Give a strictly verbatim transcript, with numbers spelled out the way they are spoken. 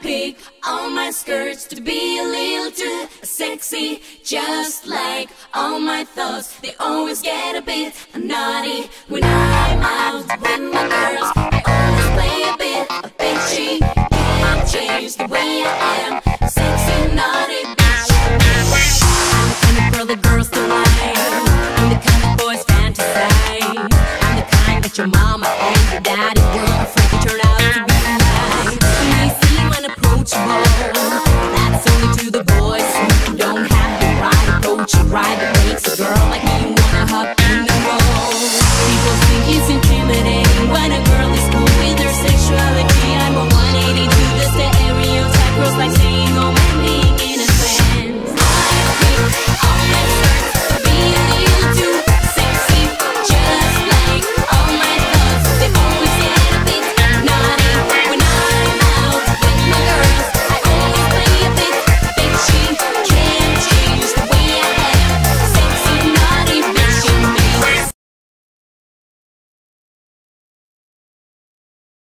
pick all my skirts to be a little too sexy, just like all my thoughts. They always get a bit naughty when I'm out with my girls. I always play a bit of bitchy. Can't change the way I am.